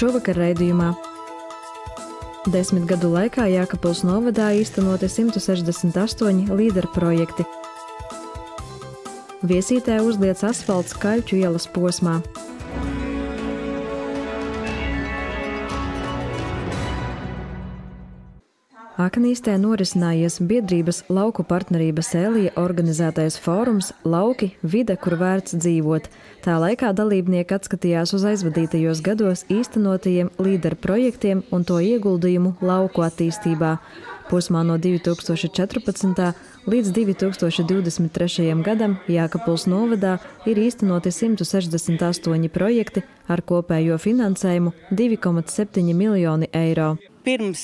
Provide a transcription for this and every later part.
Šovakar raidījumā 10 gadu laikā Jēkabpils novadā īstenoti 168 līderu projekti. Viesītē uzliets asfalts Kaļķu ielas posmā. Aknīstē norisinājies biedrības Lauku partnerības Sēlija organizētais fórums Lauki – vide, kur vērts dzīvot. Tā laikā dalībnieki atskatījās uz aizvadītajos gados īstenotajiem līderu projektiem un to ieguldījumu lauku attīstībā. Posmā no 2014. līdz 2023. gadam Jēkabpils novadā ir īstenoti 168 projekti ar kopējo finansējumu 2,7 miljoni eiro. Pirms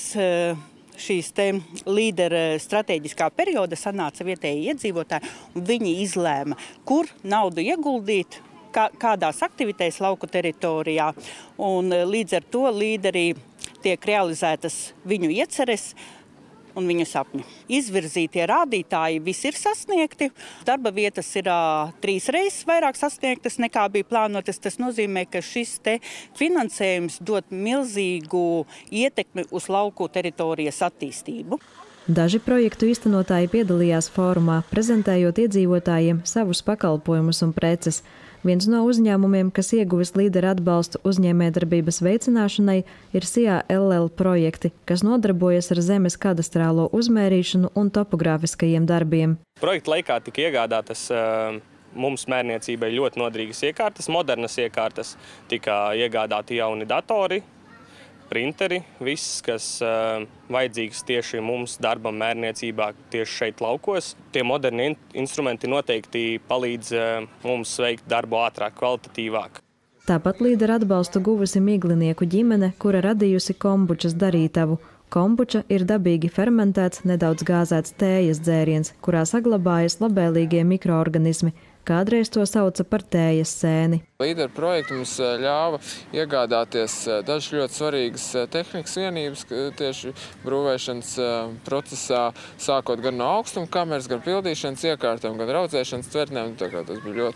šīs līdera stratēģiskā perioda sanāca vietēji iedzīvotāji, un viņi izlēma, kur naudu ieguldīt, kādās aktivitēs lauku teritorijā. Un līdz ar to līderī tiek realizētas viņu ieceres un viņu sapņi. Izvirzītie rādītāji visi ir sasniegti. Darba vietas ir 3 reizes vairāk sasniegtas nekā bija plānotas. Tas nozīmē, ka šis finansējums dod milzīgu ietekmi uz lauku teritorijas attīstību. Daži projektu īstenotāji piedalījās fórumā, prezentējot iedzīvotājiem savus pakalpojumus un preces. Viens no uzņēmumiem, kas ieguvis līderu atbalstu uzņēmējdarbības veicināšanai, ir SIA LL projekti, kas nodarbojas ar zemes kadastrālo uzmērīšanu un topogrāfiskajiem darbiem. Projekta laikā tika iegādātas mums mērniecībai ļoti nodrīgas iekārtas, modernas iekārtas, tika iegādāti jauni datori, printeri, viss, kas vajadzīgs tieši mums darbam mērniecībā tieši šeit laukos. Tie moderni instrumenti noteikti palīdz mums veikt darbu ātrāk, kvalitatīvāk. Tāpat līderu atbalstu guvusi Miglinieku ģimene, kura radījusi kombučas darītavu. Kombuča ir dabīgi fermentēts, nedaudz gāzēts tējas dzēriens, kurā saglabājas labēlīgie mikroorganismi. Kādreiz to sauca par tējas sēni. Līderu projekti mums ļāva iegādāties dažas ļoti svarīgas tehnikas vienības tieši brūvēšanas procesā, sākot gan no augstuma kameras, gan pildīšanas iekārtām, gan raudzēšanas tvertnēm. Tā kā tas bija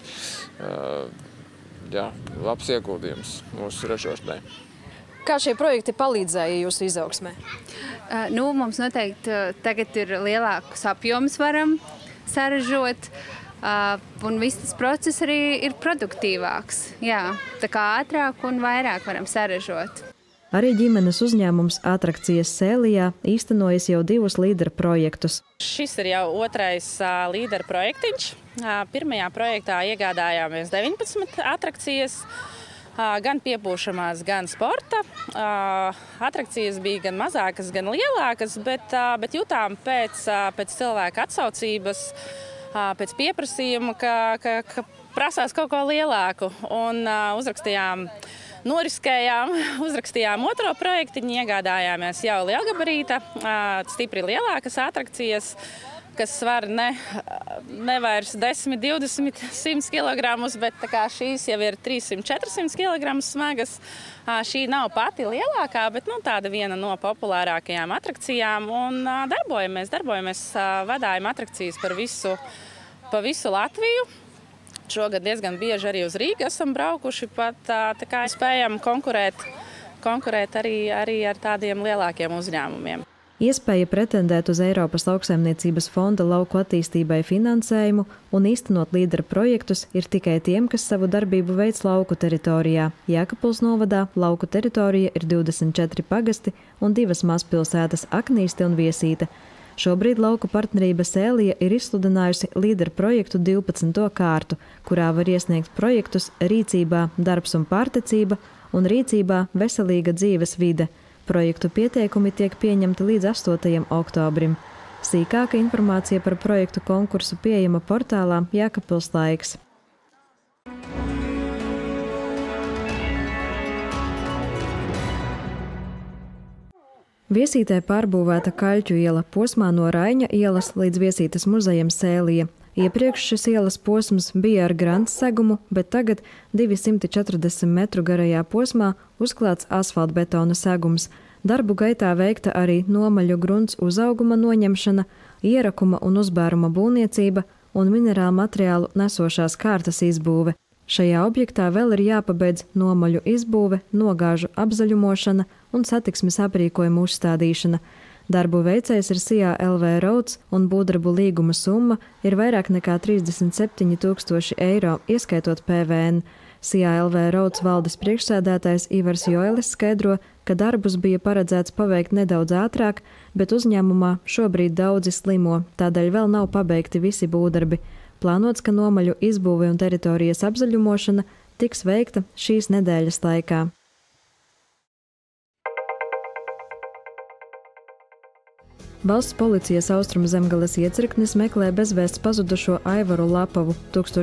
ļoti labs ieguldījums mūsu ražošanai. Kā šie projekti palīdzēja jūsu izaugsmē? Mums noteikti tagad ir lielāks apjoms varam saražot. Un viss tas process arī ir produktīvāks. Jā, tā kā ātrāk un vairāk varam saražot. Arī ģimenes uzņēmums Atrakcijas Sēlijā īstenojas jau 2 līderu projektus. Šis ir jau 2. līderu projektiņš. Pirmajā projektā iegādājāmies 19 atrakcijas, gan piepūšamās, gan sporta. Atrakcijas bija gan mazākas, gan lielākas, bet jutām pēc cilvēka atsaucības, pēc pieprasījuma, ka prasās kaut ko lielāku. Un uzrakstījām otro projektiņu, iegādājāmies jau lielgabarīta, stipri lielākas atrakcijas, kas svar ne vairs 10, 20, 100 kg, bet tā kā šīs jau ir 300-400 kg smagas. Šī nav pati lielākā, bet tāda viena no populārākajām atrakcijām. Un darbojamies, vadājam atrakcijas pa visu Latviju. Šogad diezgan bieži arī uz Rīgu esam braukuši, pat tā kā spējam konkurēt arī ar tādiem lielākiem uzņēmumiem. Iespēja pretendēt uz Eiropas lauksaimniecības fonda lauku attīstībai finansējumu un īstenot līderu projektus ir tikai tiem, kas savu darbību veic lauku teritorijā. Jēkabpils novadā lauku teritorija ir 24 pagasti un 2 mazpilsētas – Aknīste un Viesīte. Šobrīd Lauku partnerība Sēlija ir izsludinājusi līderu projektu 12. kārtu, kurā var iesniegt projektus rīcībā darbs un pārtecība un rīcībā veselīga dzīves vide. Projektu pieteikumi tiek pieņemti līdz 8. oktobrim. Sīkāka informācija par projektu konkursu pieejama portālā Jēkabpils laiks. Viesītē pārbūvēta Kaļķu iela posmā no Raiņa ielas līdz Viesītes muzejam Sēlija. Iepriekš šis ielas posms bija ar grants segumu, bet tagad 240 metru garajā posmā uzklāts asfaltbetona segums. Darbu gaitā veikta arī nomaļu grunts uzauguma noņemšana, ierakuma un uzbēruma būvniecība un minerālu materiālu nesošās kārtas izbūve. Šajā objektā vēl ir jāpabeidz nomaļu izbūve, nogāžu apzaļumošana un satiksmes aprīkojuma uzstādīšana. Darbu veicējs ir SIA LV Roads un būvdarbu līguma summa ir vairāk nekā 37 000 eiro, ieskaitot PVN. SIA LV Roads valdes priekšsēdētājs Ivars Joelis skaidro, ka darbus bija paredzēts paveikt nedaudz ātrāk, bet uzņēmumā šobrīd daudzi slimo, tādēļ vēl nav pabeigti visi būvdarbi. Plānots, ka nomaļu izbūve un teritorijas apzaļumošana tiks veikta šīs nedēļas laikā. Valsts policijas Austrumzemgales iecirknis meklē bezvēsts pazudušo Aivaru Lapavu.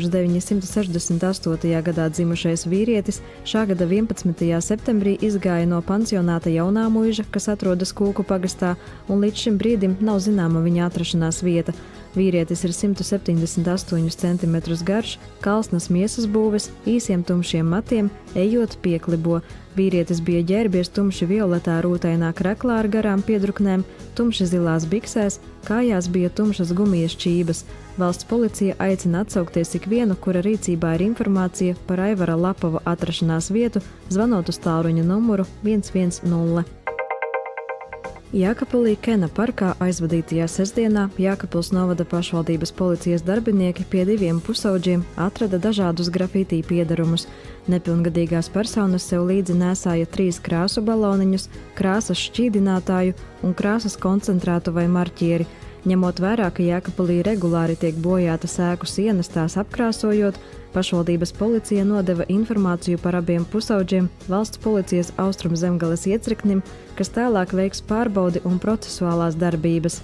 1968. gadā dzimušais vīrietis šā gada 11. septembrī izgāja no pansionāta Jaunāmuiža, kas atrodas Kūku pagastā, un līdz šim brīdim nav zināma viņa atrašanās vieta. Vīrietis ir 178 cm garš, kalsnas miesas būves, īsiem tumšiem matiem, ejot pieklibo. Vīrietis bija ģērbies tumši violetā rūtainā kreklā ar garām piedruknēm, tumši zilās biksēs, kājās bija tumšas gumijas čības. Valsts policija aicina atsaukties ikvienu, kura rīcībā ir informācija par Aivara Lapava atrašanās vietu, zvanot uz tālruņa numuru 110. Jēkabpilī Kena parkā aizvadītajā sestdienā Jēkabpils novada pašvaldības policijas darbinieki pie 2 pusauģiem atrada dažādus grafitī piedarumus. Nepilngadīgās personas sev līdzi nēsāja 3 krāsu baloniņus, krāsas šķīdinātāju un krāsas koncentrātu vai marķieri. Ņemot vērā, ka Jēkabpilī regulāri tiek bojātas ēku sienas tās apkrāsojot, pašvaldības policija nodeva informāciju par abiem pusauģiem valsts policijas Austrumzemgales iecirknim, kas tālāk veiks pārbaudi un procesuālās darbības.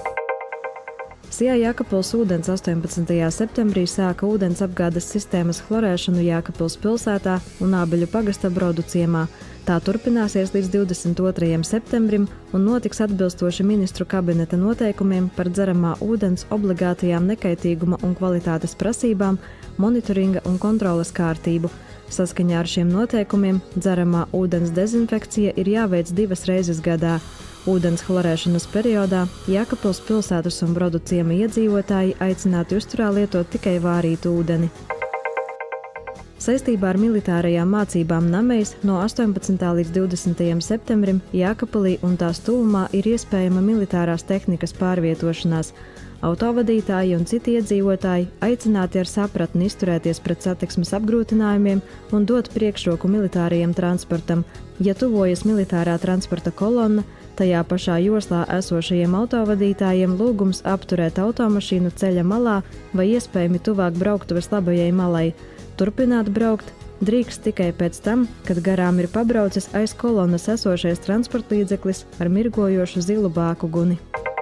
SIA Jēkabpils ūdens 18. septembrī sāka ūdens apgādes sistēmas chlorēšanu Jēkabpils pilsētā un Ābeļu pagasta Brodu ciemā. Tā turpināsies līdz 22. septembrim un notiks atbilstoši ministru kabineta noteikumiem par dzeramā ūdens obligātajām nekaitīguma un kvalitātes prasībām, monitoringa un kontroles kārtību. Saskaņā ar šiem noteikumiem dzeramā ūdens dezinfekcija ir jāveic 2 reizes gadā. Ūdens chlorēšanas periodā Jēkabpils pilsētas un Brodu ciema iedzīvotāji aicināti uzturā lietot tikai vārītu ūdeni. Saistībā ar militārajām mācībām Namejs no 18. līdz 20. septembrim Jēkabpilī un tās tuvumā ir iespējama militārās tehnikas pārvietošanās. Autovadītāji un citi iedzīvotāji aicināti ar sapratni izturēties pret satiksmes apgrūtinājumiem un dot priekšroku militārajam transportam. Ja tuvojas militārā transporta kolonna, tajā pašā joslā esošajiem autovadītājiem lūgums apturēt automašīnu ceļa malā vai iespējami tuvāk brauktuves labajai malai. Turpināt braukt drīkst tikai pēc tam, kad garām ir pabraucis aiz kolonas esošais transportlīdzeklis ar mirgojošu zilu bāku guni.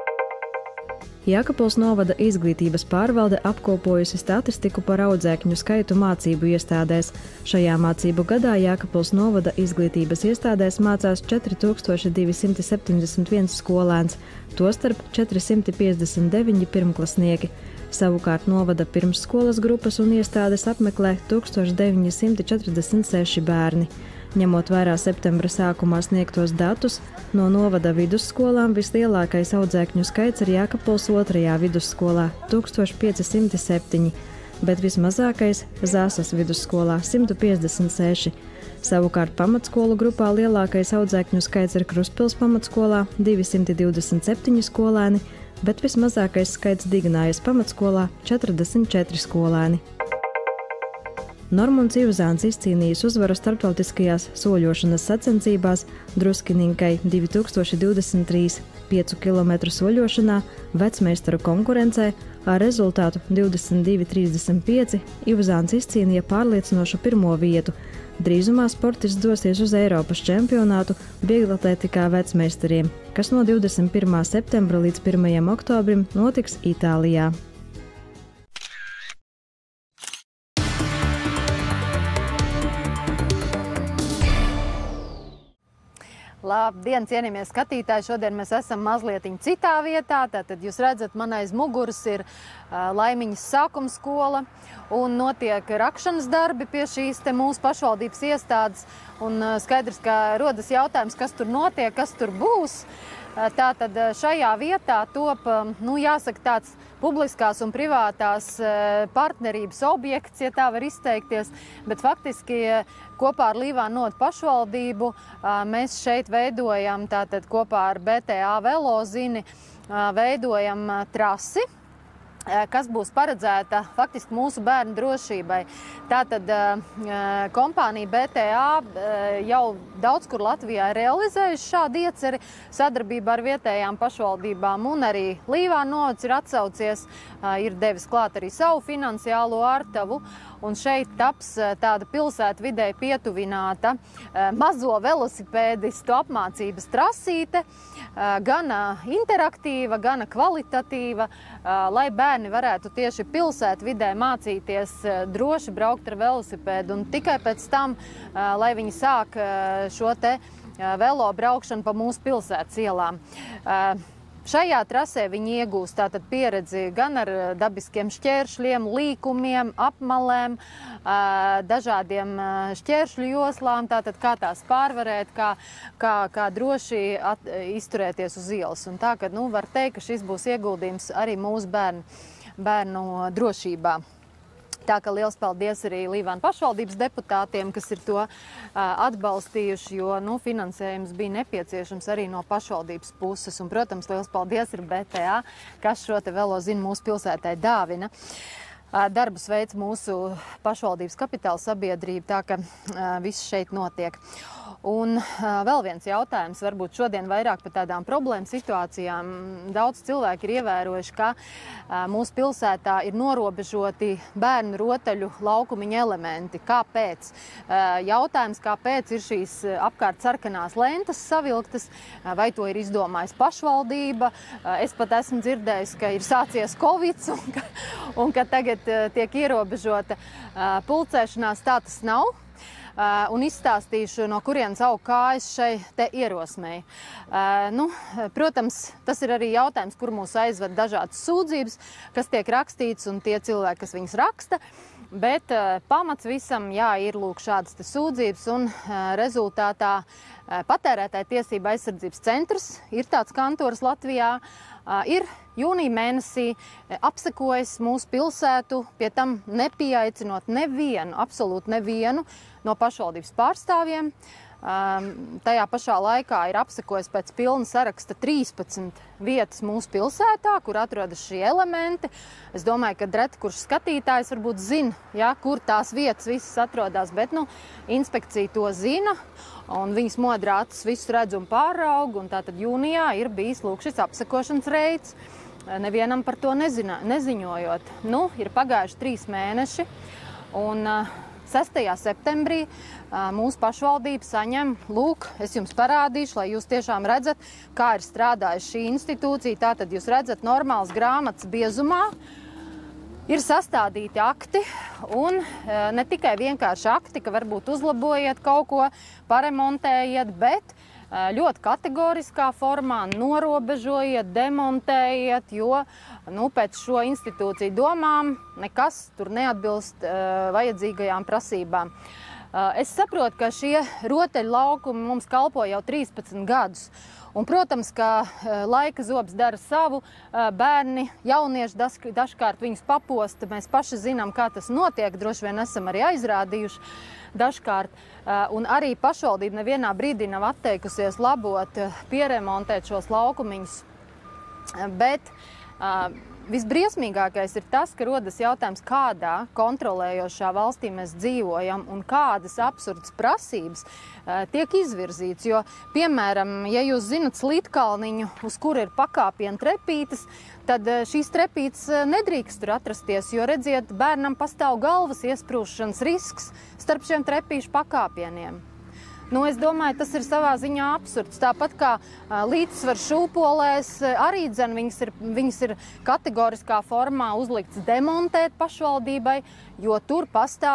Jēkabpils novada izglītības pārvalde apkopojusi statistiku par audzēkņu skaitu mācību iestādēs. Šajā mācību gadā Jēkabpils novada izglītības iestādēs mācās 4271 skolēns, tostarp 459 pirmklasnieki. Savukārt novada pirmsskolas grupas un iestādes apmeklē 1946 bērni. Ņemot vērā septembra sākumā sniegtos datus, no novada vidusskolām vislielākais audzēkņu skaits ir Jēkabpils 2. vidusskolā – 1507, bet vismazākais Zāsas vidusskolā – 156. Savukārt pamatskolu grupā lielākais audzēkņu skaits ir Kruspils pamatskolā – 227 skolēni, bet vismazākais skaits Dignājas pamatskolā – 44 skolēni. Normunds Ivzāns izcīnījis uzvaru starptautiskajās soļošanas sacensībās Druskininkai 2023 5 km soļošanā vecmeistaru konkurencē ar rezultātu 22:35 Ivzāns izcīnīja pārliecinošu 1. vietu. Drīzumā sportists dosies uz Eiropas čempionātu vieglatlētikā vecmeistariem, kas no 21. septembra līdz 1. oktobrim notiks Itālijā. Labdien, cienījamie skatītāji! Šodien mēs esam mazliet citā vietā. Tātad jūs redzat, man aiz muguras ir Laimiņas sākuma skola un notiek rakšanas darbi pie šīs te mūsu pašvaldības iestādes. Un skaidrs, ka rodas jautājums, kas tur notiek, kas tur būs. Tātad šajā vietā top, jāsaka, tāds publiskās un privātās partnerības objekts, ja tā var izteikties, bet faktiski kopā ar Līvānu novaду pašvaldību mēs šeit veidojam, tātad kopā ar BTA Velozini, veidojam trasi, kas būs paredzēta faktiski mūsu bērnu drošībai. Tātad kompānija BTA jau daudz kur Latvijā realizējuši šādu ieceri sadarbībā ar vietējām pašvaldībām, un arī Līvānu novads ir atsaucies, ir devis klāt arī savu finansiālo artavu, un šeit taps tāda pilsētu vidē pietuvināta mazo velosipēdistu apmācības trasīte, gan interaktīva, gan kvalitatīva, lai bērni varētu tieši pilsētu vidē mācīties droši braukt ar velosipēdu, un tikai pēc tam, lai viņi sāk šo te velo braukšanu pa mūsu pilsētas ielām. Šajā trasē viņi iegūst tātad pieredzi gan ar dabiskiem šķēršļiem, līkumiem, apmalēm, dažādiem šķēršļu joslām, tātad kā tās pārvarēt, kā droši izturēties uz ielas. Un tā, ka, var teikt, ka šis būs ieguldījums arī mūsu bērnu drošībā. Tā ka liels paldies arī Līvānu pašvaldības deputātiem, kas ir to atbalstījuši, jo finansējums bija nepieciešams arī no pašvaldības puses. Un, protams, liels paldies ir BTA, kas šo te Velozinu mūsu pilsētai dāvina. Darbus veids mūsu pašvaldības kapitāla sabiedrība, tā ka viss šeit notiek. Un vēl viens jautājums, varbūt šodien vairāk par tādām problēmu situācijām. Daudz cilvēki ir ievērojuši, ka mūsu pilsētā ir norobežoti bērnu rotaļu laukumiņa elementi. Kāpēc? Jautājums, kāpēc ir šīs apkārt sarkanās lentas savilktas, vai to ir izdomājis pašvaldība. Es pat esmu dzirdējis, ka ir sācies Covid un ka tagad tiek ierobežota pulcēšanās. Tā tas nav. Un izstāstīšu, no kurienes aug kājas šai te ierosmei. Protams, tas ir arī jautājums, kur mūs aizved dažādas sūdzības, kas tiek rakstīts, un tie cilvēki, kas viņas raksta. Bet pamats visam, ir lūk šādas te sūdzības, un rezultātā Patērētāju tiesību aizsardzības centrs ir tāds kantors Latvijā, ir jūnija mēnesī apsekojis mūsu pilsētu, pie tam nepieaicinot nevienu, absolūti nevienu no pašvaldības pārstāvjiem. Tajā pašā laikā ir apsekojis pēc pilna saraksta 13 vietas mūsu pilsētā, kur atrodas šie elementi. Es domāju, ka reti kurš skatītājs varbūt zina, kur tās vietas visas atrodas, bet inspekcija to zina, un viņas modrā acis visu redz un pāraug, un tātad jūnijā ir bijis lūk šis apsekošanas reids, nevienam par to neziņojot. Ir pagājuši 3 mēneši, un 6. septembrī mūsu pašvaldība saņem, lūk, es jums parādīšu, lai jūs tiešām redzat, kā ir strādājusi šī institūcija. Tātad jūs redzat normāls grāmatas biezumā, ir sastādīti akti, un ne tikai vienkārši akti, ka varbūt uzlabojiet kaut ko, paremontējiet, bet ļoti kategoriskā formā norobežojiet, demontējiet, jo pēc šo institūciju domām nekas tur neatbilst vajadzīgajām prasībām. Es saprotu, ka šie rotaļu laukumi mums kalpo jau 13 gadus. Un, protams, ka laika zobs dara savu, bērni, jaunieši dažkārt viņus paposta, mēs paši zinām, kā tas notiek, droši vien esam arī aizrādījuši dažkārt. Un arī pašvaldība nevienā brīdī nav atteikusies labot, pieremontēt šos laukumiņus. Bet visbriesmīgākais ir tas, ka rodas jautājums, kādā kontrolējošā valstī mēs dzīvojam un kādas absurdas prasības tiek izvirzīts. Jo, piemēram, ja jūs zinat Slītkalniņu, uz kura ir pakāpienu trepītes, tad šīs trepītes nedrīkst tur atrasties, jo, redziet, bērnam pastāv galvas iesprūšanas risks starp šiem trepīšu pakāpieniem. Es domāju, tas ir savā ziņā absurds. Tāpat kā līdzsvaru šūpolēs, arī viņas ir kategoriskā formā uzlikts demontēt pašvaldībai, jo tur pastāv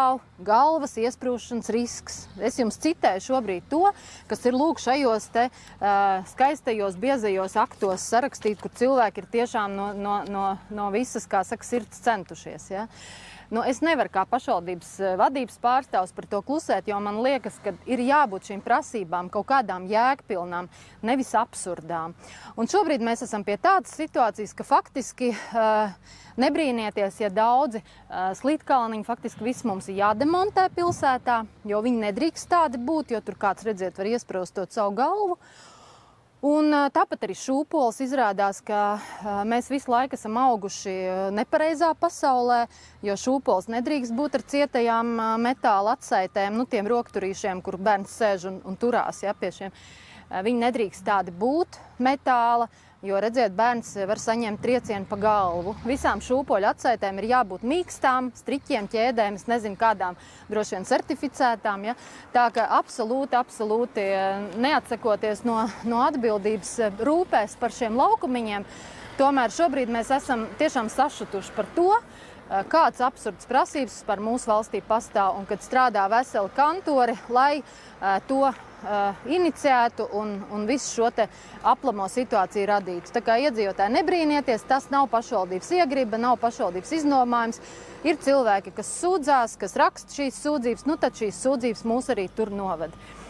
galvas iesprūšanas risks. Es jums citēju šobrīd to, kas ir lūk šajos te skaistajos, biezajos aktos sarakstīt, kur cilvēki ir tiešām no visas, kā saka, sirds centušies. Ja? Es nevaru kā pašvaldības vadības pārstāvs par to klusēt, jo man liekas, ka ir jābūt šīm prasībām kaut kādām jēgpilnām, nevis absurdām. Un šobrīd mēs esam pie tādas situācijas, ka faktiski nebrīnieties, ja daudzi slīdkalniņi faktiski viss mums ir jādemontē pilsētā, jo viņi nedrīkst tādi būt, jo tur kāds, redziet, var iesprostot savu galvu. Un tāpat arī šūpols izrādās, ka mēs visu laiku esam auguši nepareizā pasaulē, jo šūpols nedrīkst būt ar cietajām metāla atsaitēm, tiem rokturīšiem, kur bērns sēž un turās, ja, pie šiem. Viņi nedrīkst tādi būt metāla, jo, redziet, bērns var saņemt triecienu pa galvu. Visām šūpoļu atsaitēm ir jābūt mīkstām, striķiem, ķēdēm, es nezinu kādām, droši vien certificētām. Ja? Tā ka absolūti neatsakoties no atbildības rūpēs par šiem laukumiņiem, tomēr šobrīd mēs esam tiešām sašutuši par to, kāds absurds prasības par mūsu valstī pastāv un kad strādā veseli kantori, lai to iniciētu un visu šo te aplamo situāciju radītu. Tā kā iedzīvotāji nebrīnieties, tas nav pašvaldības iegriba, nav pašvaldības iznomājums. Ir cilvēki, kas sūdzās, kas raksta šīs sūdzības, tad šīs sūdzības mūs arī tur noved.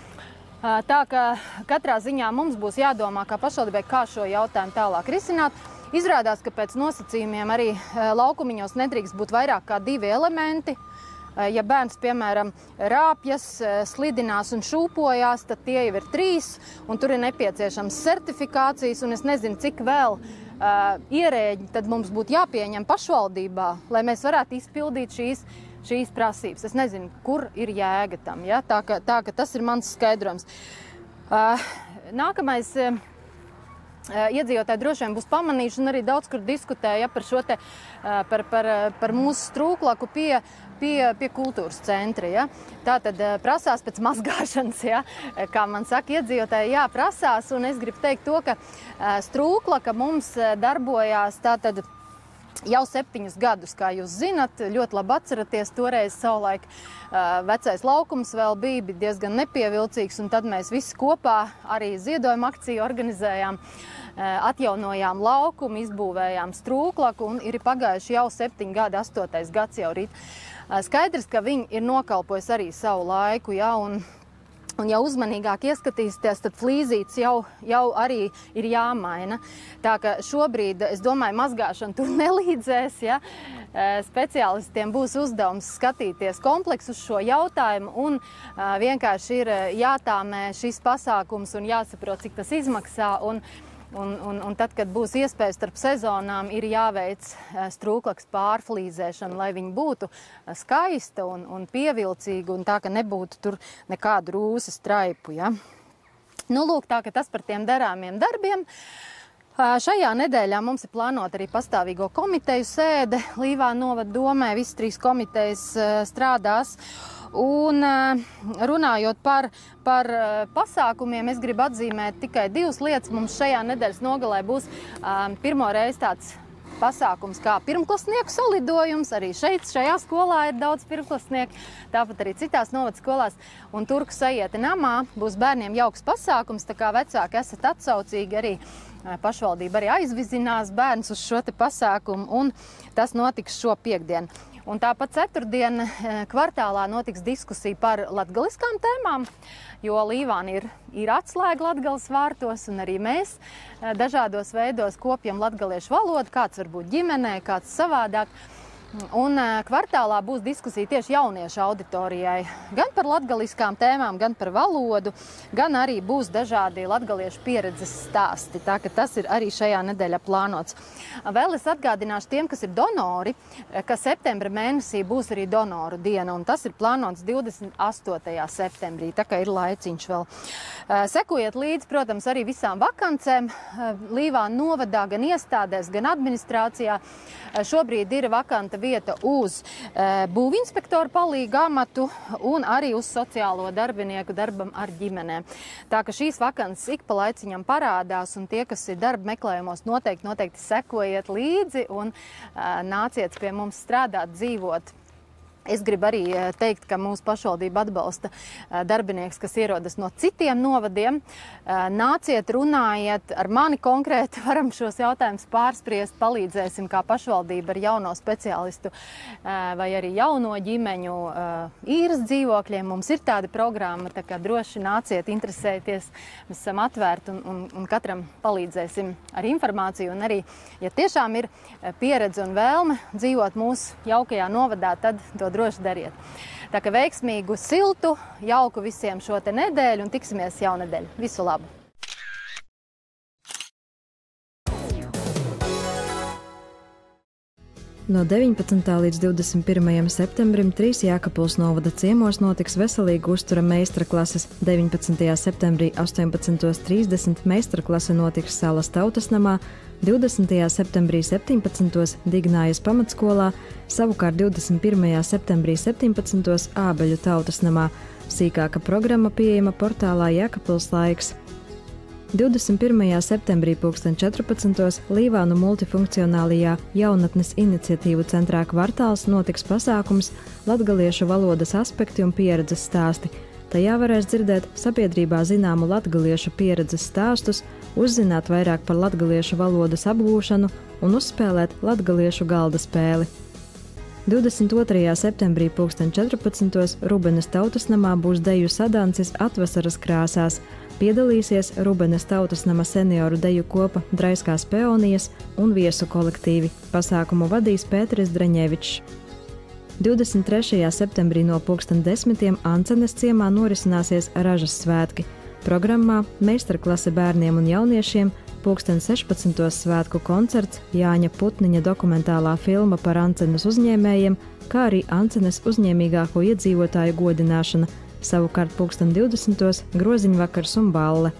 Tā ka katrā ziņā mums būs jādomā kā pašvaldībai, kā šo jautājumu tālāk risināt. Izrādās, ka pēc nosacījumiem arī laukumiņos nedrīkst būt vairāk kā 2 elementi. Ja bērns, piemēram, rāpjas, slidinās un šūpojās, tad tie jau ir 3, un tur ir nepieciešams certifikācijas, un es nezinu, cik vēl ierēģi tad mums būtu jāpieņem pašvaldībā, lai mēs varētu izpildīt šīs prasības. Es nezinu, kur ir jēga tam, ja? Tā ka tas ir mans skaidrojums. Nākamais iedzīvotāji droši vien būs pamanījuši un arī daudz kur diskutēja par šo te, par mūsu strūklaku pie kultūras centra. Ja? Tātad prasās pēc mazgāšanas, ja? Kā man saka iedzīvotāji, jā, prasās, un es gribu teikt to, ka strūklaka mums darbojās tātad jau 7 gadus, kā jūs zinat, ļoti labi atceraties, toreiz savulaik vecais laukums vēl bija diezgan nepievilcīgs, un tad mēs visi kopā arī ziedojuma akciju organizējām, atjaunojām laukumu, izbūvējām strūklaku, un ir pagājuši jau 7 gadi, 8. gads jau rīt. Skaidrs, ka viņi ir nokalpojis arī savu laiku, ja, un ja uzmanīgāk ieskatīsieties, tad flīzītes jau arī ir jāmaina. Tā ka šobrīd, es domāju, mazgāšana tur nelīdzēs. Ja? Speciālistiem būs uzdevums skatīties kompleksu uz šo jautājumu un vienkārši ir jātāmē šis pasākums un jāsaprot, cik tas izmaksā. Un tad, kad būs iespējas starp sezonām, ir jāveic strūklakas pārflīzēšana, lai viņi būtu skaista un pievilcīga un tā, ka nebūtu tur nekādu rūsas traipu. Ja? Lūk, tā, ka tas par tiem darāmiem darbiem. Šajā nedēļā mums ir plānota arī pastāvīgo komiteju sēde Līvānu novada domē. Visas 3 komitejas strādās. Un runājot par pasākumiem, es gribu atzīmēt tikai 2 lietas. Mums šajā nedēļas nogalē būs pirmo reizi tāds pasākums kā pirmklasnieku salidojums. Arī šajā skolā ir daudz pirmklasnieku, tāpat arī citās novada skolās. Un Turku sajieta namā būs bērniem jauks pasākums, tā kā vecāki esat atsaucīgi, arī pašvaldība arī aizvizinās bērns uz šo te pasākumu, un tas notiks šo piekdienu. Un tāpat ceturtdien kvartālā notiks diskusija par latgaliskām tēmām, jo Līvāna ir atslēga Latgales vārtos, un arī mēs dažādos veidos kopjam latgaliešu valodu, kāds varbūt ģimenē, kāds savādāk. Un kvartālā būs diskusija tieši jauniešu auditorijai, gan par latgaliskām tēmām, gan par valodu, gan arī būs dažādi latgaliešu pieredzes stāsti. Tā ka tas ir arī šajā nedēļā plānots. Vēl es atgādināšu tiem, kas ir donori, ka septembra mēnesī būs arī donoru diena, un tas ir plānots 28. septembrī, tā kā ir laiciņš vēl. Sekojiet līdzi, protams, arī visām vakancēm Līvānu novadā, gan iestādēs, gan administrācijā. Šobrīd ir vakanta vieta uz būvinspektoru palīgu amatu un arī uz sociālo darbinieku darbam ar ģimenēm. Tā ka šīs vakances ik pa laiciņam parādās, un tie, kas ir darba meklējumos, noteikti sekojiet līdzi un nāciet pie mums strādāt, dzīvot Es gribu arī teikt, ka mūsu pašvaldība atbalsta darbinieks, kas ierodas no citiem novadiem. Nāciet, runājiet ar mani konkrēti, varam šos jautājumus pārspriest, palīdzēsim kā pašvaldība ar jauno speciālistu vai arī jauno ģimeņu īres dzīvokļiem. Mums ir tāda programma, tā kā droši nāciet, interesēties. Mēs esam atvērti un katram palīdzēsim ar informāciju. Un arī, ja tiešām ir pieredze un vēlme dzīvot mūsu jaukajā novadā, tad to droši dariet. Tā kā veiksmīgu, siltu, jauku visiem šo te nedēļu un tiksimies jaunedēļ. Visu labu! No 19. līdz 21. septembrim 3 Jēkabpils novada ciemos notiks veselīga uztura meistaraklases. 19. septembrī 18:30 meistaraklase notiks Salas tautasnamā, 20. septembrī 17. Dignājas pamatskolā, savukārt 21. septembrī 17. Ābeļu tautasnamā. Sīkāka programma pieejama portālā Jēkabpils laiks. 21. septembrī 14. Līvānu multifunkcionālajā jaunatnes iniciatīvu centrā Kvartāls notiks pasākums latgaliešu valodas aspekti un pieredzes stāsti. Tajā varēs dzirdēt sabiedrībā zināmu latgaliešu pieredzes stāstus, uzzināt vairāk par latgaliešu valodas apgūšanu un uzspēlēt latgaliešu galda spēli. 22. septembrī 14. Rubenes tautasnamā būs deju sadancis Atvasaras krāsās. Piedalīsies Rubenes tautasnama senioru deju kopa Draiskās peonijas un viesu kolektīvi. Pasākumu vadīs Pēteris Dreņevičs. 23. septembrī no 10:00 Ancenes ciemā norisināsies Ražas svētki. Programmā meistarklase bērniem un jauniešiem, 16:00 svētku koncerts, Jāņa Putniņa dokumentālā filma par Ancenes uzņēmējiem, kā arī Ancenes uzņēmīgāko iedzīvotāju godināšana, savukārt 20:00 groziņvakars un balle.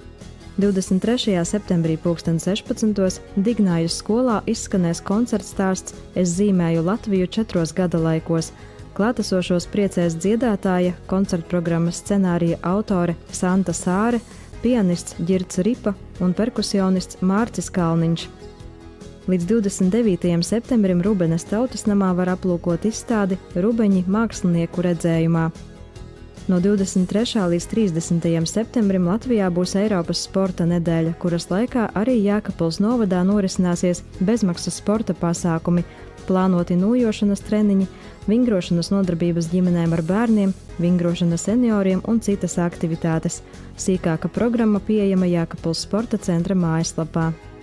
23. septembrī 16:00 Dignājas skolā izskanēs koncerts stāsts Es zīmēju Latviju 4 gada laikos. Klātesošos priecēs dziedātāja, koncertprogrammas scenārija autore Santa Sāre, pianists Ģirds Ripa un perkusionists Mārcis Kalniņš. Līdz 29. septembrim Rubenes tautasnamā var aplūkot izstādi Rubeņi mākslinieku redzējumā. No 23. līdz 30. septembrim Latvijā būs Eiropas sporta nedēļa, kuras laikā arī Jēkabpils novadā norisināsies bezmaksas sporta pasākumi, plānoti nūjošanas treniņi, vingrošanas nodarbības ģimenēm ar bērniem, vingrošana senioriem un citas aktivitātes. Sīkāka programma pieejama Jēkabpils sporta centra mājaslapā.